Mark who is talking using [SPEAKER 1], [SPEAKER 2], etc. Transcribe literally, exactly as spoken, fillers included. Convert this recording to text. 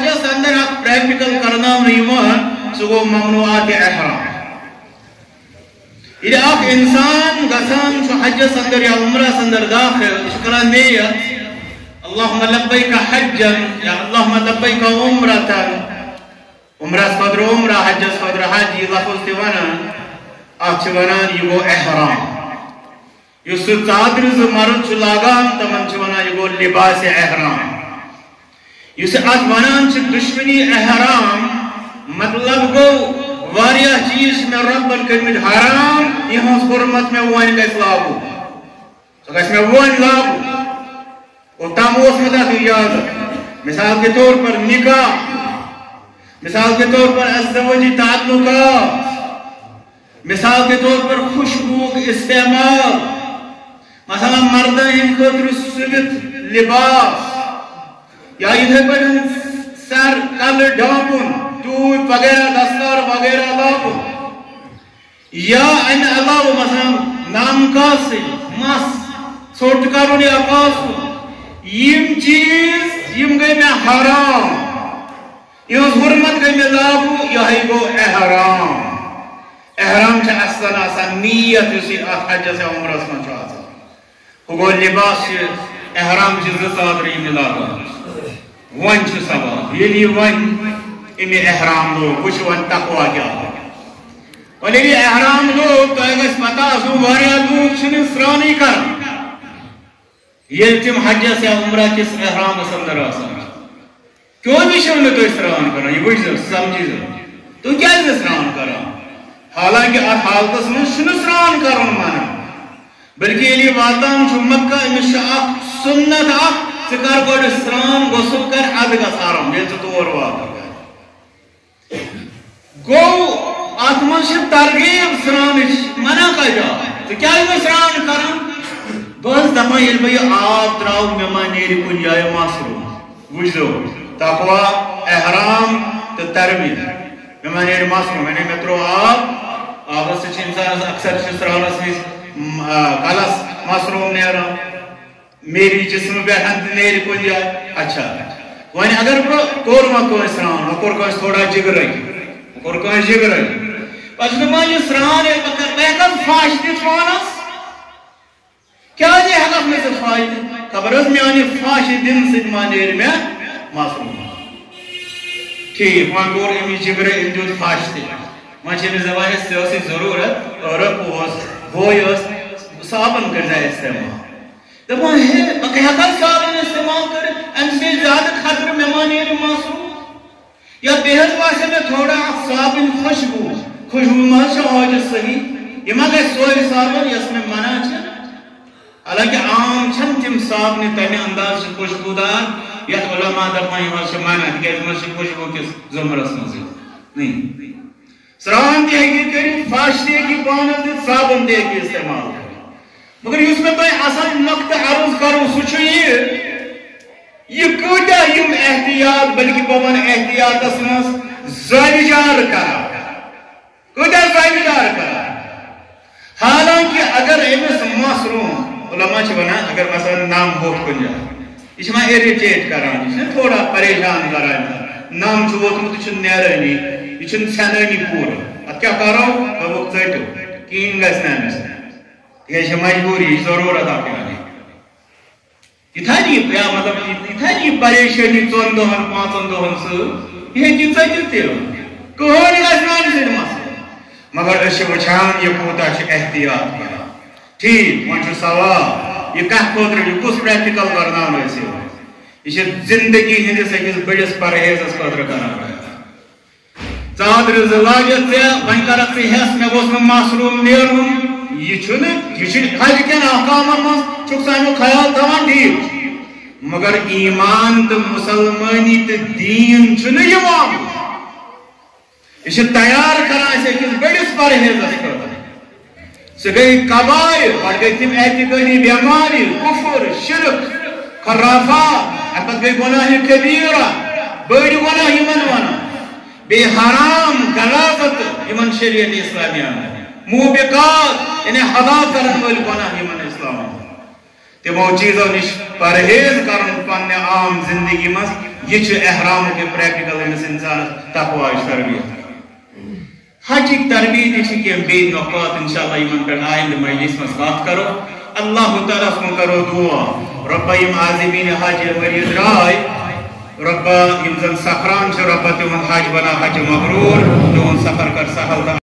[SPEAKER 1] حجس اندر اک پریکٹیکل کرنا نیمان سو گو ممنوعات احرام یہ اک انسان گسان چو حجس اندر یا عمرہ اندر داخل شکران نیت اللهم لبیک حجا یا اللهم لبیک عمرتا عمرہ قدر عمرہ حجس قدر حج یہ لفظ دیوانا اچھ ونان یہ گو احرام یس ژادر ز مرد چھ لاگان تمن چھ ونان یہ گو لباس احرام یس ات ونان چھ دشمنی احرام مطلب گو واریاہ چیز میں ربن کرمت حرام یہ حرمت میں ون گژھِ لاگو سو گژھِ میں ون لاگو اور تم اوس مت اتھ یاد مثال کے طور پر نکاح مثال کے طور پر ازدواجی تعلقات مثال کے طور پر خوشبو استعمال مثلا مردہ ہم خاطر سبت لباس یا ادھر پر سر کل ڈھانپن ٹوپ وغیرہ دستار وغیرہ لاگن یا ان علاوہ مثلا نام کاسی مس ژھوٹ کرن یا کاسن یم چیز یم گئی میں حرام یہ حرمت گئی میں لاگو یہ گو احرام احرام چھ اصلا آسان نیت اسی حج سے عمرہ اسمان چھ آسان وہ گو لباس چھ احرام چھ زسادری میں لاگا ون چھ سوال یعنی ون امی احرام لوگ کچھ ون تقوی کیا اور یہ احرام لوگ تو اگر اس پتا سو واریا لوگ چھنے سرانی کر یہ تم حج سے عمرہ کس احرام سندر آسان کیوں بھی شون تو اسران کرنا یہ بڑھ سمجھی تو کیا اسران کرنا حالانکہ ات حالتس من اسران کرن مانا بلکہ یہ واتان چھ مکہ امس اخ سنت اخ ژٕ کر گۄڈٕ اسران غسل کر اد گژھ آرام ییٚلہِ ژٕ تور واتکھ گوٚو ات منٛز چھِ ترغیب سرانٕچ منع کتہِ آو ژٕ کیازِ نہٕ سران کران بہٕ ٲسٕس دپان ییٚلہِ بہٕ یہِ آب تراو مےٚ ما نیرِ کُنہِ جایہِ مَسرو بوٗزِو تقوا احرام تو تربیت میں میں نے ماسرو میں نے میں ترو آب آب سے انسان اکثر سرانس کلس ماسرو نیرا میری جسم بیٹھن نیری کو دیا اچھا وانی اگر کور ما کو سران کور کو تھوڑا جگر کور کو جگر پس میں یہ سران ہے بکر میں کم فاش دت وانس کیا یہ حق میں سے فائدہ خبر ہے میں فاش دن سے مانیر میں معصوم ٹھیک وہاں گور امی جبر انجود فاش تھی وہاں چھے میں زبانی سیاسی ضرورت اور رپوس گویوس صابن کر جائے استعمال جب وہاں ہے بقیہ کل صابن استعمال کرے ان سے زیادہ خطر میں مانیر معصوم یا بہت واسے میں تھوڑا صابن خوشبو خوشبو ماشا آج صحیح یہ مگر سوئے صابن یا اس میں منع چھے حالانکہ عام چھن تم صابن تیمی انداز سے خوشبودار یا علماء دفعی واسے مانا ہے کہ اس میں سے خوشبو کس زمرس مزید نہیں سران دے گی کری فاش دے گی پانت دے صابن دے گی استعمال مگر اس میں تو اصل نقطہ عرض کروں سوچو یہ یہ کوٹا یم احتیاط بلکہ بابن احتیاط اسمس زائجار کرا کوٹا زائجار کرا حالانکہ اگر ایمس مصرون علماء چھے بنا اگر مثلا نام ہوت کن جائے اس میں ایریٹیٹ کران اس نے تھوڑا پریشان کران نام چھو تو تو چھن نیرانی یہ چھن سینانی پورا ات کیا کرو تو وہ کتو کین گا سنانی سے یہ چھے مجبوری ضرورت آپ کرانی یہ تھا نہیں پیا مطلب یہ تھا نہیں پریشانی چون دوہن پانچن دوہن سے یہ جیتا جیتے ہو کہونی گا سنانی سے نماز مگر اسے وچھان یہ کوتا چھے احتیاط کرا ٹھیک وہاں سوال یہ کہہ کوتر یہ کس پریکٹیکل کرنا ہونا ایسے ہوئے یہ زندگی ہندی سے کس بڑیس پرہیز اس کوتر کرنا ہونا ہے چادر زلاجت سے وہیں کرت سے حیث میں گوس میں معصروم نیرون یہ چھنے یہ چھنے حج کے احکام مس چکسانو خیال تھوان ٹھیک مگر ایمان تو مسلمانی تو دین چھنے یہ معامل یہ تیار کرنا ایسے کس بڑیس پرہیز اس کوتر سے گئی قبائل اور گئی تم اعتقادی بیماری کفر شرک خرافات اپت گئی گناہ کبیرہ بڑی گناہ یمن وانا بے حرام غلاظت یمن شریعت اسلامیہ موبقات یعنی حدا کرن والی گناہ یمن اسلام تمو چیزوں نش پرہیز کرن پنہ عام زندگی مز یہ احرام کے پریکٹیکل امس انسان تقوا تربیت حج کی تربیت کی بے نقاط انشاءاللہ یمن پہ آئند مجلس مز بات کرو اللہ تعالیٰ کو کرو دعا رب یم عازمین حج ورید رائے رب یم زن سفران چھ رب تمن حج بنا حج مبرور تمن سفر کر سہل